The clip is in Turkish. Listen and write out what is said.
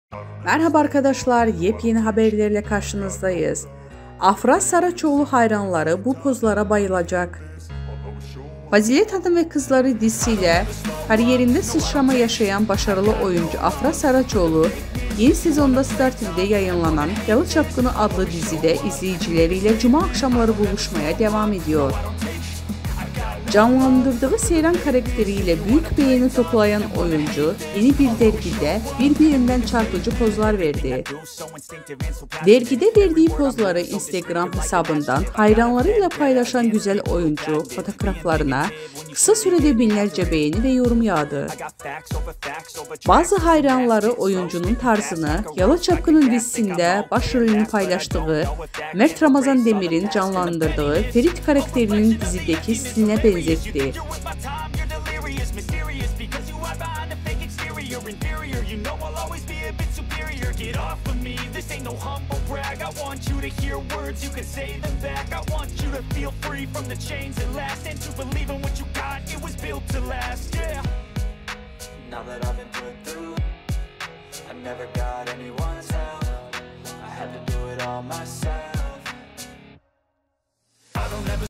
Merhaba arkadaşlar, yepyeni haberlerle karşınızdayız. Afra Saraçoğlu hayranları bu pozlara bayılacak. Fazilet Hanım ve Kızları dizisiyle kariyerinde sıçrama yaşayan başarılı oyuncu Afra Saraçoğlu, yeni sezonda Star TV'de yayınlanan Yalı Çapkını adlı dizide izleyicileriyle cuma akşamları buluşmaya devam ediyor. Canlandırdığı Seyran karakteriyle büyük beğeni toplayan oyuncu yeni bir dergide birbirinden çarpıcı pozlar verdi. Dergide verdiği pozları Instagram hesabından hayranlarıyla paylaşan güzel oyuncu fotoğraflarına kısa sürede binlerce beğeni ve yorum yağdı. Bazı hayranları oyuncunun tarzını Yalı Çapkını dizisinde başrolünü paylaştığı Mert Ramazan Demir'in canlandırdığı Ferit karakterinin dizideki stiline benzetti. Get off of me, this ain't no humble brag. I want you to hear words, you can say them back. I want you to feel free from the chains that last, and to believe in what you got, it was built to last, yeah. Now that I've been put through, I never got anyone